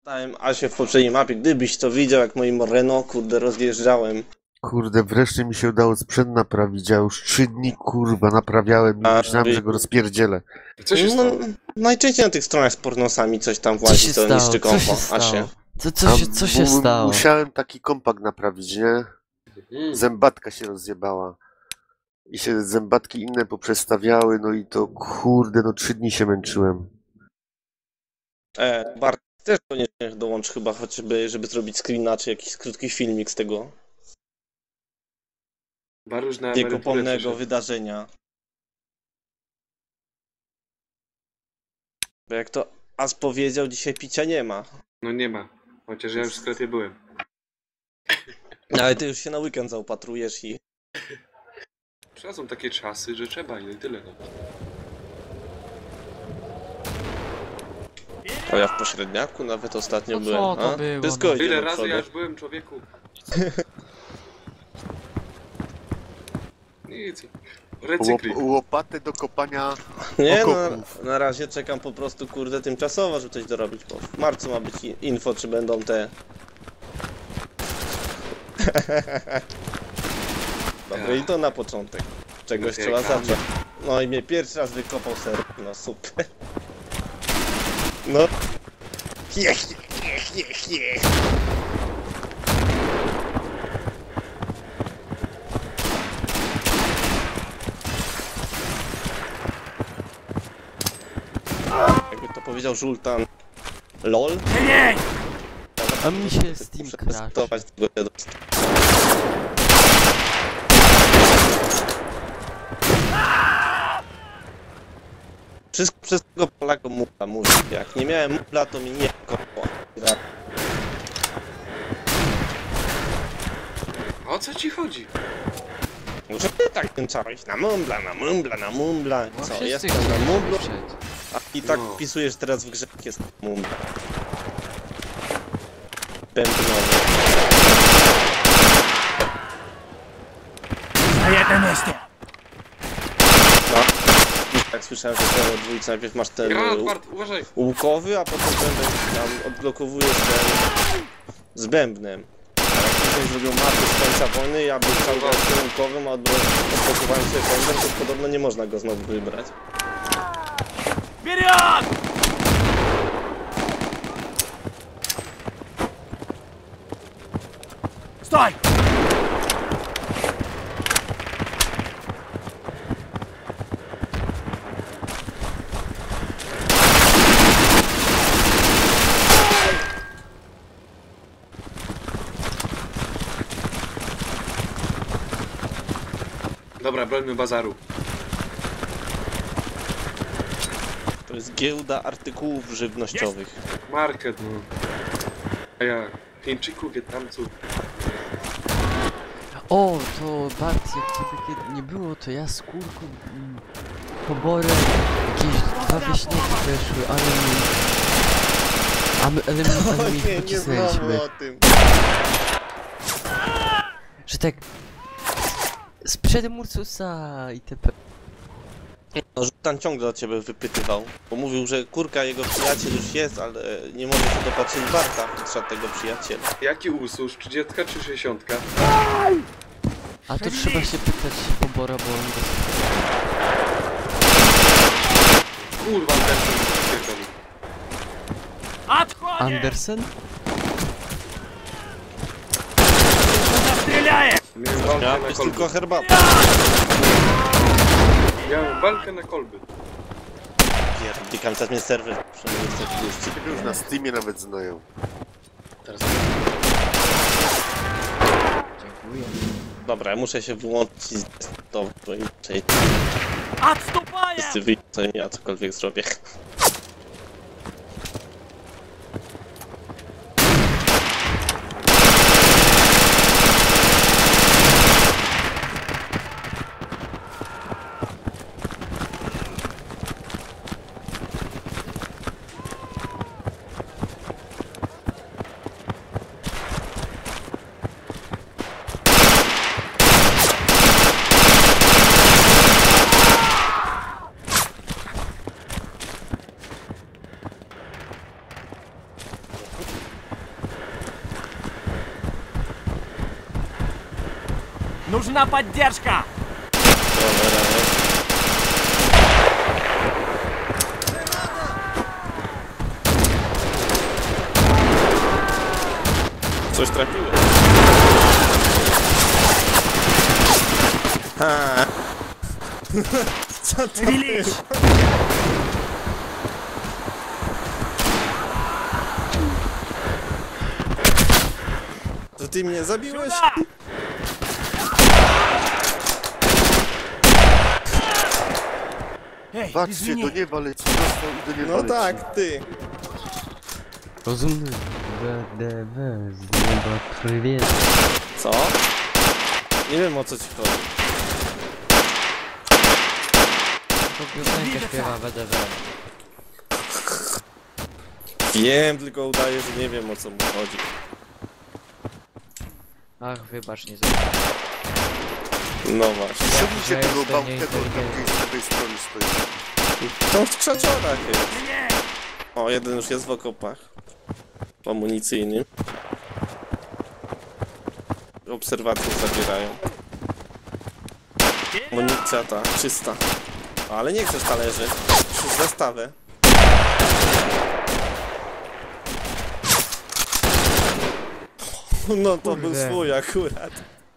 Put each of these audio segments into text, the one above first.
Stałem Asię w poprzedniej mapie, gdybyś to widział, jak moim Renault, kurde, rozjeżdżałem. Kurde, wreszcie mi się udało sprzęt naprawić, a już 3 dni, kurwa, naprawiałem i myślałem, że go rozpierdzielę. Co się stało? Najczęściej na tych stronach z pornosami coś tam włazi, to niszczy kompo, Asię. Co się stało? Musiałem taki kompakt naprawić, nie? Zębatka się rozjebała. I się zębatki inne poprzestawiały, no i to, kurde, no 3 dni się męczyłem. Bart też koniecznie dołącz chyba, choćby, żeby zrobić screena, czy jakiś krótki filmik z tego Baruś na wiekopomnego wydarzenia. Bo jak to As powiedział, dzisiaj picia nie ma. No nie ma, chociaż ja już w sklepie byłem. No, ale ty już się na weekend zaopatrujesz i... Są takie czasy, że trzeba i tyle. No. To ja w pośredniaku nawet ostatnio No byłem. co to było, Wszystko no? idzie Ile do razy przodu. ja już byłem, człowieku? Nic. Recykli. Łopatę do kopania Nie no, okopów. na razie czekam po prostu, kurde, tymczasowo, żeby coś dorobić, bo w marcu ma być info, czy będą te... Dobra, i to na początek. Czegoś trzeba zacząć. No i mnie pierwszy raz wykopał ser. No super. No. Jech. Jakby to powiedział Żultan. LOL? A mi się Steam crash. Przetestować tego dziadostwa. Wszystko przez tego Polaka mubla mówi. Jak nie miałem mubla, to mi nie kopło. O co ci chodzi? Może ty tak kończyłeś na mumbla. No Co, wszyscy jestem chcą na mumblu, przed. a i tak No. wpisujesz teraz w grze, jak jest mumbla. Bębnowy. No. I tak słyszałem, że w dwójce najpierw masz ten Granat, Bart, uważaj! łukowy, a potem tam odblokowujesz ten z bębnem. A jak ktoś zrobił mapy z końca wojny, ja bym cały czas z łukowym, a odblokowałem sobie bęben, to podobno nie można go znowu wybrać. Stój! Dobra, brońmy bazaru. To jest giełda artykułów żywnościowych. Market, no. A ja, Chińczyków, Wietnamców. O, to Bart, jak ciebie kiedy nie było, to ja z kurką poborem jakieś 2 wieśniaki weszły, ale my ich pocisnęliśmy. o tym. Że tak... Sprzed Murcusa itp. No, Żultan ciągle o ciebie wypytywał, bo mówił, że kurka jego przyjaciel już jest, ale nie może się dopatrzyć Barta, trzeba tego przyjaciela. Jaki ususz? 30 czy 60? A to trzeba się pytać pobora, bo on go... Kurwa, Andersen, Отходим! Andersen? Стреляем! Miałem walkę Ja na być kolby. tylko herbatę. Miałem walkę na kolby. Pierdykam, teraz mnie serwer przynajmniej 130. Ciebie już na Steamie nawet znają. Teraz... Dziękuję. Dobra, ja muszę się wyłączyć i zdesktop, bo inaczej Отступаем! wszyscy wyjdą, ja cokolwiek zrobię. Нужна поддержка! Cholera, nie? Coś trafiłem. Ha. Co to Величь! To ty mnie zabiłeś? Сюда! Эй, Patrzcie, do извини! nieba leci, dostał i do nieba No leci. tak, ty. Rozumny. BDW z nieba prywiet. Co? Nie wiem o co ci chodzi. To piosenkę śpiewa BDW. Wiem, tylko udaję, że nie wiem o co mu chodzi. Ach, wybacz, nie zrobię. No właśnie. Ściągnijcie Ja tego jestem bałtego, tam nieinteligentny. gdzieś z lewej strony stoi. To w krzaczorach jest. O, jeden już jest w okopach. Amunicyjnym. Obserwacje zabierają. Amunicja ta, czysta. Ale nie chcesz talerzy. Już zastawę. No to był Kurde. swój akurat.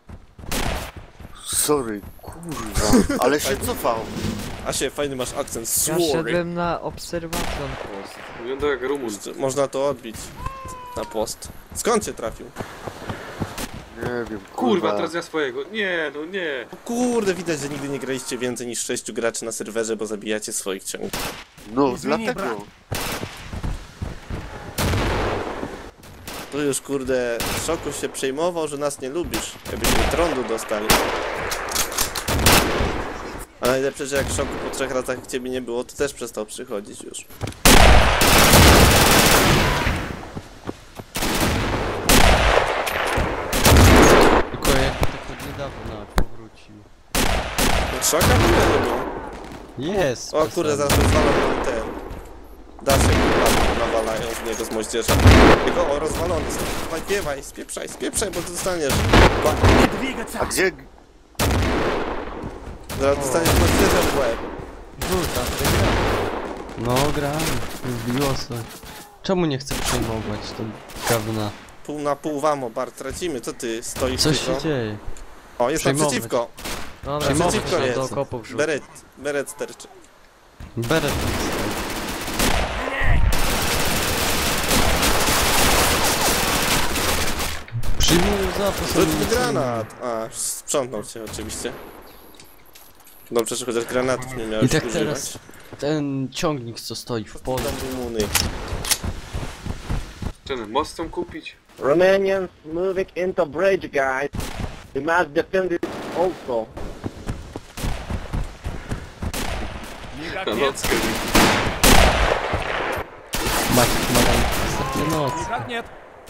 Sorry, kurwa, ale się cofał. Asie, fajny masz akcent. Ja Sorry. szedłem na obserwacją post. Wygląda jak Rumun. Można to odbić. Na post. Skąd cię trafił? Nie wiem, Kurwa, teraz ja swojego. Nie, no nie. Kurde, widać, że nigdy nie graliście więcej niż 6 graczy na serwerze, bo zabijacie swoich ciągów. No, Zmienię, dlatego. Tu już, kurde, w szoku się przejmował, że nas nie lubisz. Jakbyśmy trądu dostali. A najlepsze, że jak w szoku po 3 latach ciebie nie było, to też przestał przychodzić już. Tylko jakby tak od niedawna powrócił. Szoka w ogóle nie było. Jest! O kurde, zaraz rozwalam nam ten... Daszek nawalają z niego z moździerza. Tylko o, rozwalony. Spiewaj, spieprzaj, bo dostaniesz. Не двигаться! A gdzie... Zaraz dostaniesz moździerza w łeb. Żółta, ty gra. No, gramy. Wbiło sobie. Czemu nie chcę przejmować to gawna? Pół na pół wamo, bar tracimy. Co ty stoisz Co tylko? się dzieje? O, jest Przejmować. naprzeciwko. Dobra, Przeciwko się jest. do okopów rzucę. Beret sterczy. Beret. Przyjmuję zapas. Rzuć mi granat! A, sprzątnął cię oczywiście. Dobrze, że chociaż granatów nie miałeś I tak używać. teraz ten ciągnik, co stoi w polu. Tam Rumuny. Ten most chcą kupić? Romanians moving into bridge, guys. We must defend it also. Никак Na нет! nockę. Maciek ma ostatnie noc. Никак нет!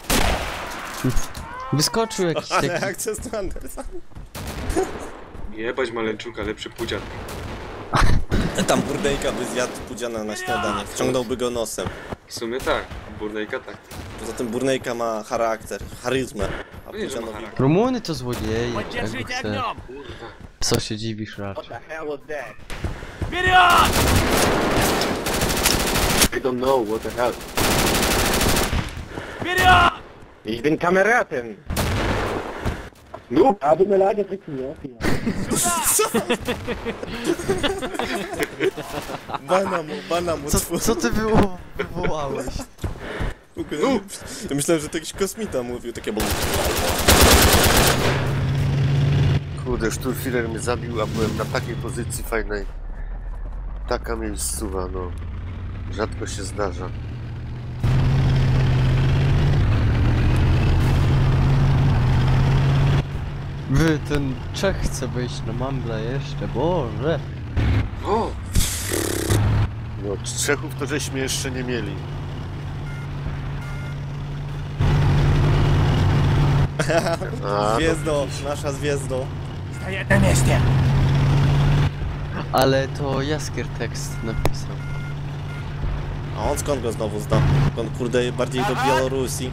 Wyskoczył jakiś Ale taki... akcja z Andersa. Jebać Maleńczuka, lepszy pudzian. Tam burdejka by zjadł pudziana na śniadanie. Wciągnąłby go nosem. W sumie tak, burdejka tak. Poza tym burnejka ma charakter, charyzmę. A No nie, że ma pudzianowi... charakter. Rumuny to złodzieje, jakby Поддержите chce. огнем! Kurwa. Co się dziwisz What raczej? the hell was that? Вперед! I don't know what the hell. Вперед! Ich bin Kameraden. Noob, tut mir leid, jetzt kriegst du mir auch Bana mu, Co ty wywołałeś? Ja myślałem, że to jakiś kosmita mówił, takie bo... Kurde, Sturmfirer mnie zabił, a byłem na takiej pozycji fajnej. Taka miejscowa, no. Rzadko się zdarza. Ten Czech chce wejść na Mambla jeszcze, Boże! O! No, Czechów to żeśmy jeszcze nie mieli. A, Zwiezdo, nasza zwiezdo. Стоять на месте! Ale to Jaskier tekst napisał. A on skąd go znowu zna? On kurde bardziej do Białorusi.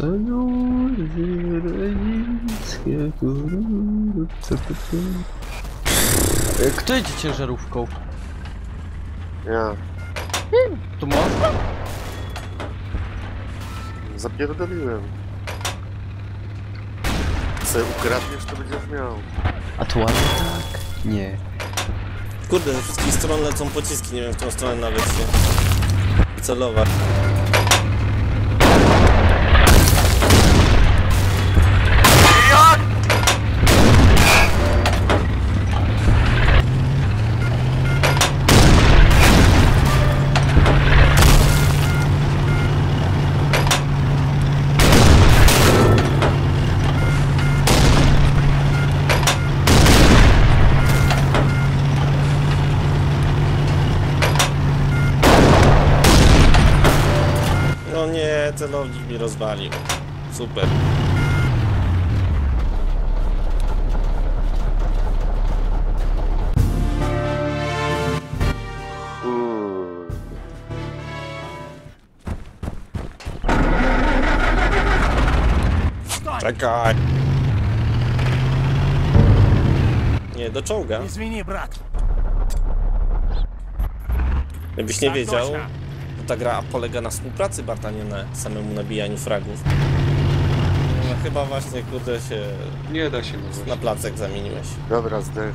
Kto jedzie ciężarówką? Ja. To można? Zapierdoliłem. Co ukradniesz, to będziesz miał. A tu ładnie tak? Nie. Kurde, ze wszystkich stron lecą pociski, nie wiem w którą stronę nawet się celować. No nie, celownik mi rozwalił. Super. Czekaj. Nie, do czołga. Извини, брат. Jakbyś nie Tak wiedział, точно. to ta gra polega na współpracy, Bart, a nie na samemu nabijaniu fragów. No chyba właśnie, kurde, się Nie da się na nazwać. placek zamieniłeś. Dobra, zdech.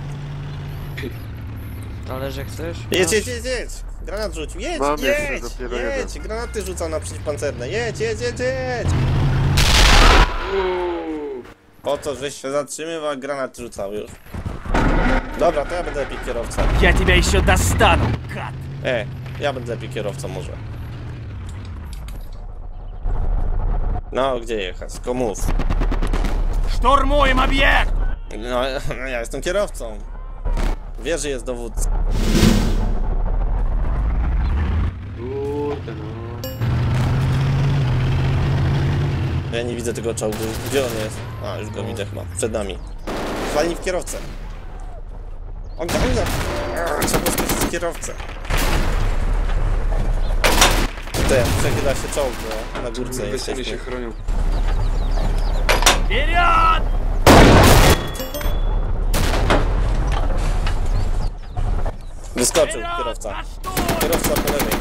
Talerze chcesz? Jedź, jedź, jedź, jedź! Granat rzucił, jedź, Mam jeszcze jedź, dopiero jedź! Granaty rzucał na przeciwpancerne, jedź, jedź, jedź, jedź! Uuu. Po co, żeś się zatrzymywał, jak granaty rzucał już. Dobra, to ja będę lepiej kierowcą. Я тебя еще достану, гад. Ja będę lepiej kierowcą może. No, gdzie jechać? Tylko mów. Штурмуем объект. No, ja jestem kierowcą. Wiesz, że jest dowódca. Kurde no. Ja nie widzę tego czołgu. Gdzie on jest? A, już go widzę chyba. Przed nami. Walnij w kierowcę. Ognia, ognia! Trzeba było skoczyć w kierowcę. Tutaj przechyla się czołg, no. Na górce Wysłanie się jesteśmy. chronią. Вперед! Wyskoczył Вперед! kierowca. На штурм! Kierowca po lewej.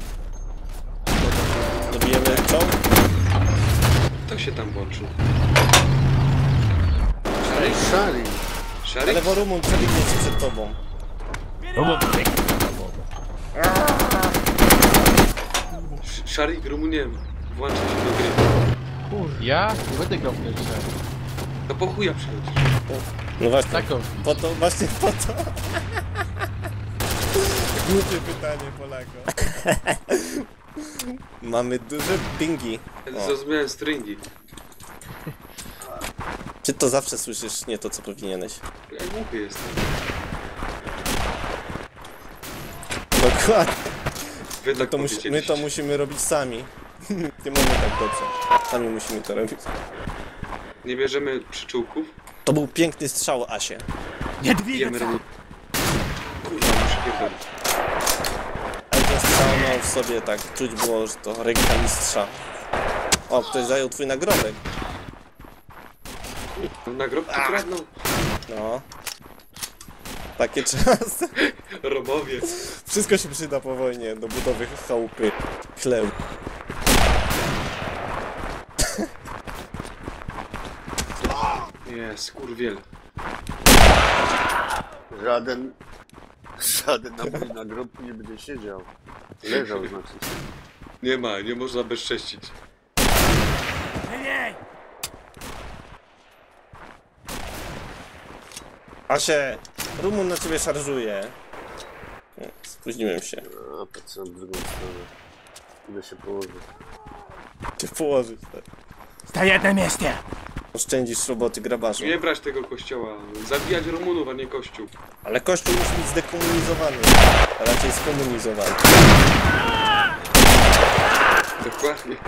Dobijemy czołg. Kto się tam włączył? Szali. Szarik? Ale Worumun przebiegnie ci przed tobą. Szarik, Rumunie, włącza się do gry. Ja? Nie będę grał w tej grze. To po chuja przychodzisz. No właśnie. Taką. Po to, właśnie po to. Głupie pytanie, Polako. Mamy duże pingi. O. Zrozumiałem stringi. Czy to zawsze słyszysz nie to, co powinieneś? Ja głuchy jestem. Dokładnie. Wy tak My to powiedzieliście. musimy robić sami. Nie mamy tak dobrze. Sami musimy to robić. Nie bierzemy przyczółków. To był piękny strzał, Asie. Не Bijemy двигаться. Rumun. Kurwa, muszę pierdolić. Ale ten strzał miał w sobie tak, czuć było, że to ręka mistrza. O, ktoś zajął twój nagrobek. Nagrobki kradną. No. Takie czasy. Robowie. Wszystko się przyda po wojnie do budowy chałupy. Chleb. Nie, skurwiel. Żaden na moim nagrobku nie będzie siedział. Leżał znaczy się. Nie ma, nie można bezcześcić. Живей! Asie, Rumun na ciebie szarżuje. Nie, spóźniłem się. A, patrzę na drugą stronę. Idę się położyć. Cię położyć, tak. Стоять на месте! Oszczędzisz roboty grabarzu. Nie brać tego kościoła. Zabijać Rumunów, a nie kościół. Ale kościół musi być zdekomunizowany. A raczej skomunizowany. Dokładnie.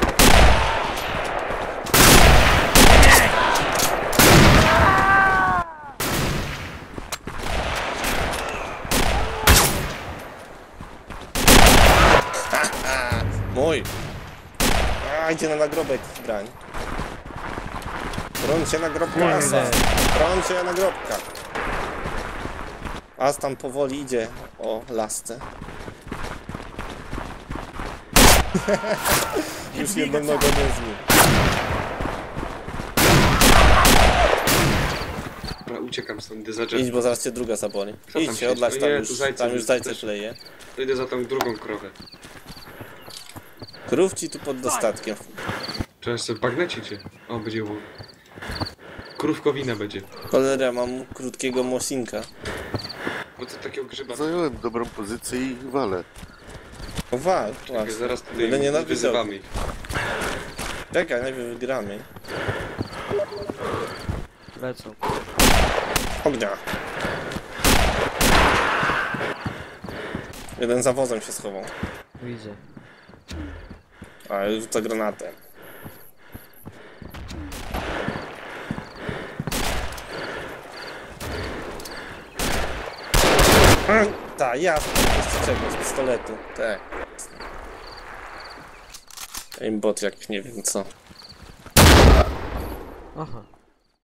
Mój! idzie na nagrobek brań. Broń się nagrobka Asa. Broń się nagrobka. As tam powoli idzie o lasce. Już jedną nogą nie zbił. Dobra, uciekam stąd, idę za drzewo. Idź, bo zaraz cię druga zaboli. tam Idź się, siedzi? odlać No tam nie, już, tu zajce tam już zajce też. kleje. To idę za tą drugą krowę. Krów ci tu pod dostatkiem. Trzeba sobie bagnecicie. O, będzie łuk. Krówkowina będzie. Cholera, mam krótkiego mosinka. Bo co takiego grzyba? Zająłem dobrą pozycję i walę. No wal, Czekaj, właśnie. zaraz tutaj Byle nie na wyzywamy ich. Czekaj, najpierw wygramy. Lecą. Ognia. Jeden za wozem się schował. Widzę. A już rzuca granatę. Tak, jasne, jeszcze czego, z pistoletu, tak. Aimbot jak nie wiem co. Aha.